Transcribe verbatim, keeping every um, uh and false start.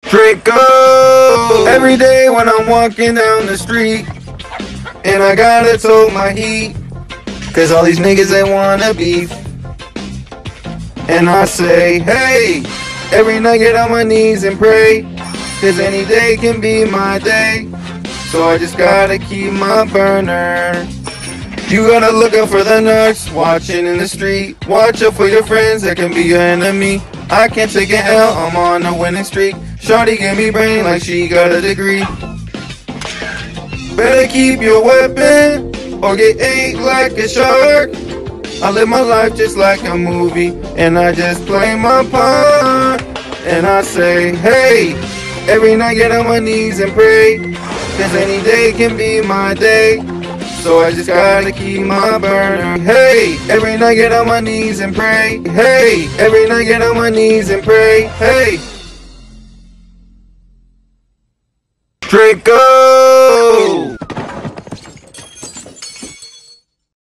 Draco! Every day when I'm walking down the street, and I gotta tote my heat, cause all these niggas they wanna beef. And I say, hey, every night get on my knees and pray, cause any day can be my day. So I just gotta keep my burner. You gotta look out for the narcs watching in the street. Watch out for your friends that can be your enemy. I can't take an L, I'm on a winning streak. Shawty give me brain like she got a degree. Better keep your weapon or get ate like a shark. I live my life just like a movie, and I just play my part. And I say, hey, every night get on my knees and pray, cause any day can be my day. So I just gotta keep my burner. Hey, every night get on my knees and pray. Hey, every night get on my knees and pray. Hey, Draco!